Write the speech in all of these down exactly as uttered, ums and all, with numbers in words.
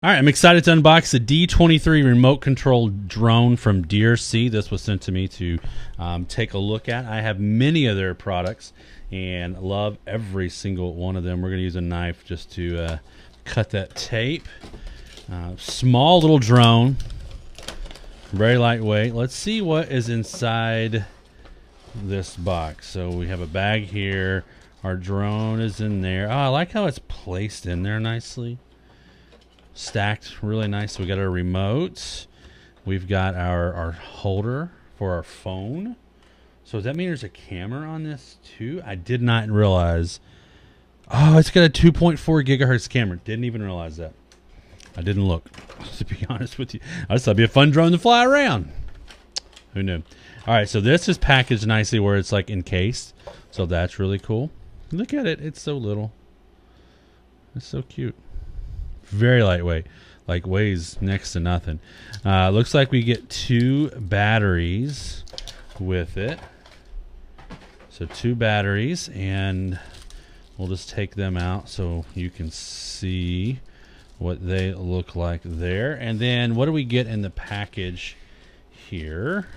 All right, I'm excited to unbox the D twenty-three remote control drone from D E E R C. This was sent to me to um, take a look at. I have many of their products and love every single one of them. We're going to use a knife just to uh, cut that tape. Uh, small little drone, very lightweight. Let's see what is inside this box. So we have a bag here. Our drone is in there. Oh, I like how it's placed in there nicely. Stacked really nice. We got our remote. We've got our, our holder for our phone. So does that mean there's a camera on this too? I did not realize. Oh, it's got a two point four gigahertz camera. Didn't even realize that. I didn't look, to be honest with you. I just thought it'd be a fun drone to fly around. Who knew? All right, so this is packaged nicely where it's like encased. So that's really cool. Look at it. It's so little. It's so cute. Very lightweight, like weighs next to nothing. Uh, looks like we get two batteries with it. So two batteries, and we'll just take them out so you can see what they look like there. And then what do we get in the package here?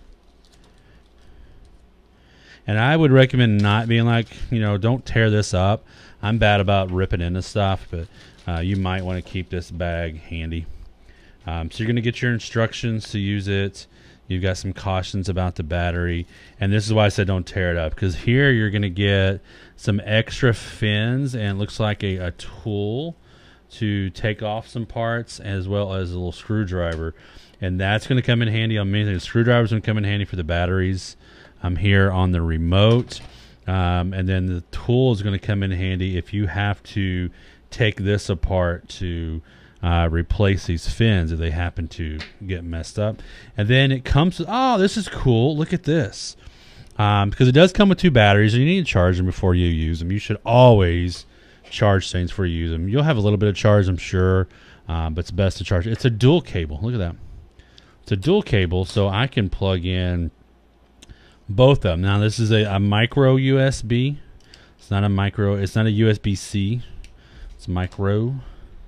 And I would recommend not being like, you know, don't tear this up. I'm bad about ripping into stuff, but uh, you might want to keep this bag handy. Um, so you're going to get your instructions to use it. You've got some cautions about the battery. And this is why I said don't tear it up, because here you're going to get some extra fins, and it looks like a, a tool to take off some parts, as well as a little screwdriver. And that's going to come in handy on many things. The screwdriver's going to come in handy for the batteries. I'm here on the remote. Um, and then the tool is going to come in handy if you have to take this apart to uh, replace these fins if they happen to get messed up. And then it comes with, oh, this is cool. Look at this. Um, because it does come with two batteries, and you need to charge them before you use them. You should always charge things before you use them. You'll have a little bit of charge, I'm sure, um, but it's best to charge. It's a dual cable. Look at that. It's a dual cable, so I can plug in both of them. Now this is a, a micro U S B. It's not a micro. It's not a U S B C. It's micro.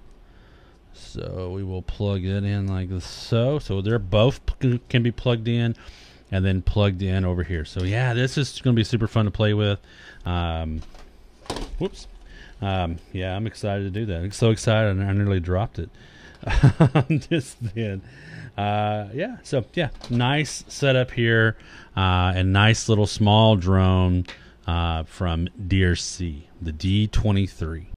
So we will plug it in like this. So so they're both can be plugged in, and then plugged in over here. So yeah, this is going to be super fun to play with. Um, whoops. Um, yeah, I'm excited to do that. I'm so excited, I nearly dropped it. Just then. Uh, yeah, so yeah, nice setup here, uh, and nice little small drone uh, from D E E R C, the D twenty-three.